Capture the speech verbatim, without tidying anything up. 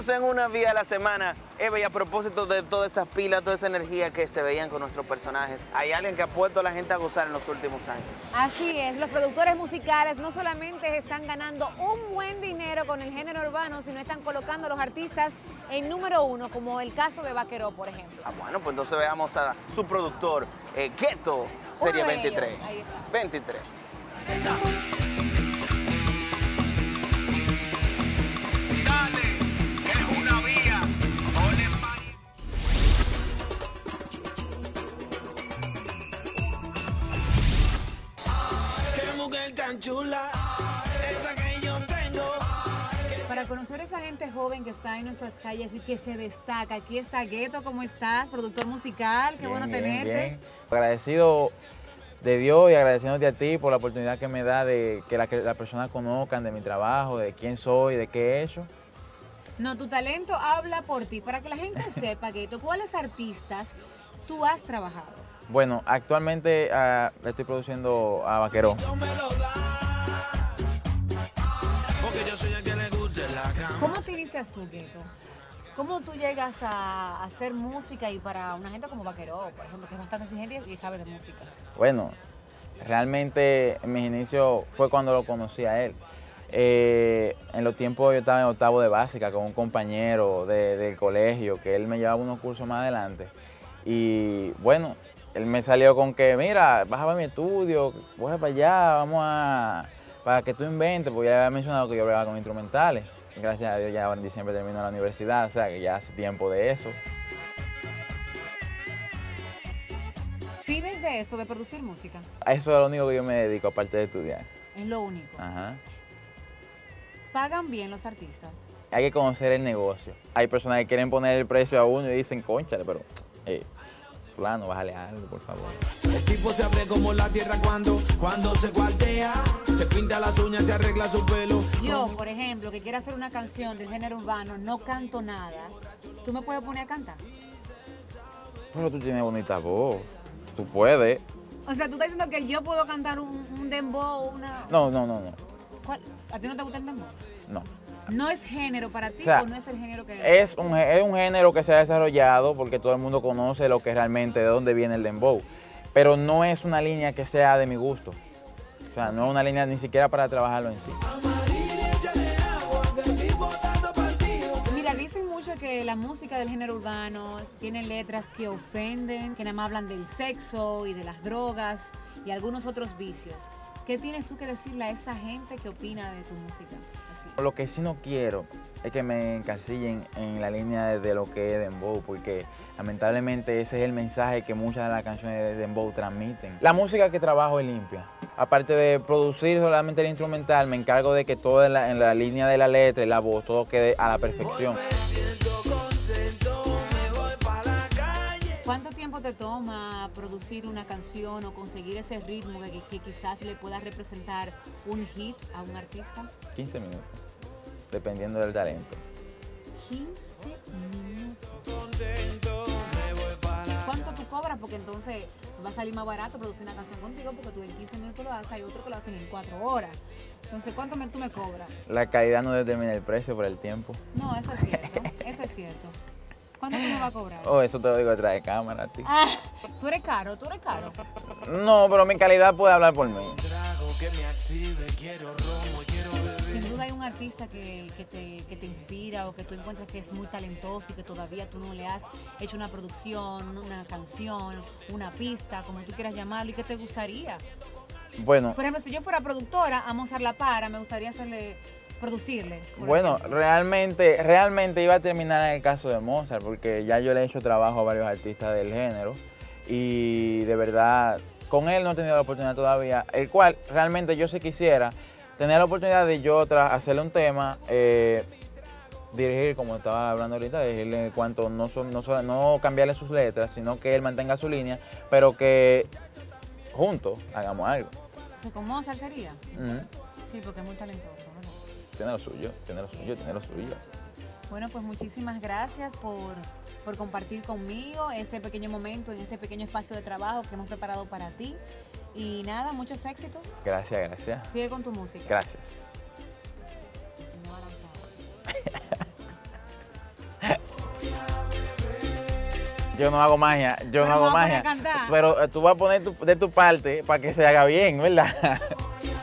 estamos en una vía a la semana. Eva, y a propósito de todas esas pilas, toda esa energía que se veían con nuestros personajes, hay alguien que ha puesto a la gente a gozar en los últimos años. Así es, los productores musicales no solamente están ganando un buen dinero con el género urbano, sino están colocando a los artistas en número uno, como el caso de Vaqueró, por ejemplo. Ah, bueno, pues entonces veamos a su productor, eh, Ghetto, Serie veintitrés. Ellos, ahí está. veintitrés. Tan chula, esa que yo tengo. Para conocer a esa gente joven que está en nuestras calles y que se destaca, aquí está Ghetto, ¿cómo estás? Productor musical, qué Bien, bueno bien, tenerte. bien. Agradecido de Dios y agradeciéndote a ti por la oportunidad que me da de que las la personas conozcan de mi trabajo, de quién soy, de qué he hecho. No, tu talento habla por ti. Para que la gente sepa, Ghetto, ¿cuáles artistas tú has trabajado? Bueno, actualmente uh, le estoy produciendo a Vaqueró. ¿Cómo te inicias tú, Ghetto? ¿Cómo tú llegas a hacer música y para una gente como Vaqueró, por ejemplo, que es bastante exigente y sabe de música? Bueno, realmente en mis inicios fue cuando lo conocí a él. Eh, en los tiempos yo estaba en octavo de básica con un compañero de, del colegio, que él me llevaba unos cursos más adelante. Y bueno, él me salió con que, mira, vas a ver mi estudio, voy para allá, vamos a, para que tú inventes, porque ya había mencionado que yo hablaba con instrumentales. Y gracias a Dios ya ahora en diciembre termino la universidad, o sea que ya hace tiempo de eso. ¿Vives de esto, de producir música? A eso es lo único que yo me dedico, aparte de estudiar. Es lo único. Ajá. ¿Pagan bien los artistas? Hay que conocer el negocio. Hay personas que quieren poner el precio a uno y dicen, cónchale, pero... Eh, fulano, bájale algo, por favor. El tipo se abre como la tierra cuando, cuando se cuartea, se pinta las uñas, se arregla su pelo. Yo, por ejemplo, que quiero hacer una canción del género urbano, no canto nada. ¿Tú me puedes poner a cantar? Pero tú tienes bonita voz, tú puedes. O sea, tú estás diciendo que yo puedo cantar un, un dembow, una... No, no, no, no. ¿Cuál? ¿A ti no te gusta el dembow? No. ¿No es género para ti o, sea, no es el género que...? Es un, es un género que se ha desarrollado porque todo el mundo conoce lo que realmente, de dónde viene el dembow. Pero no es una línea que sea de mi gusto. O sea, no es una línea ni siquiera para trabajarlo en sí. Mira, dicen mucho que la música del género urbano tiene letras que ofenden, que nada más hablan del sexo y de las drogas y algunos otros vicios. ¿Qué tienes tú que decirle a esa gente que opina de tu música? Así. Lo que sí no quiero es que me encasillen en la línea de, de lo que es dembow, porque lamentablemente ese es el mensaje que muchas de las canciones de dembow transmiten. La música que trabajo es limpia. Aparte de producir solamente el instrumental, me encargo de que todo en la, en la línea de la letra y la voz, todo quede a la perfección. ¿Cuánto tiempo te toma producir una canción o conseguir ese ritmo que, que quizás le pueda representar un hit a un artista? quince minutos, dependiendo del talento. quince minutos. ¿Cuánto tú cobras? Porque entonces va a salir más barato producir una canción contigo porque tú en quince minutos lo haces, hay otro que lo hacen en cuatro horas. Entonces, ¿cuánto me, tú me cobras? La calidad no determina el precio por el tiempo. No, eso es cierto, eso es cierto. ¿Cuánto tú me vas a cobrar? Oh, eso te lo digo detrás de cámara a ti. Ah, tú eres caro, tú eres caro. No, pero mi calidad puede hablar por mí. Sin duda hay un artista que, que, te, que te inspira o que tú encuentras que es muy talentoso y que todavía tú no le has hecho una producción, una canción, una pista, como tú quieras llamarlo, y que te gustaría. Bueno. Por ejemplo, si yo fuera productora a Mozart La Para, me gustaría hacerle... producirle. Bueno, ejemplo. realmente realmente iba a terminar en el caso de Mozart, porque ya yo le he hecho trabajo a varios artistas del género y de verdad con él no he tenido la oportunidad todavía, el cual realmente yo si quisiera tener la oportunidad de yo tras hacerle un tema, eh, dirigir, como estaba hablando ahorita, dirigirle en cuanto no, son, no, son, no cambiarle sus letras, sino que él mantenga su línea, pero que juntos hagamos algo. ¿So, con Mozart sería? Uh-huh. Sí, porque es muy talentoso. Tiene lo suyo, tiene lo suyo, tiene lo suyo. Bueno, pues muchísimas gracias por, por compartir conmigo este pequeño momento, en este pequeño espacio de trabajo que hemos preparado para ti. Y nada, muchos éxitos. Gracias, gracias. Sigue con tu música. Gracias. Me va a lanzar. yo no hago magia, yo Pero no hago vamos a magia. cantar. Pero eh, tú vas a poner tu- de tu parte para que se haga bien, ¿verdad?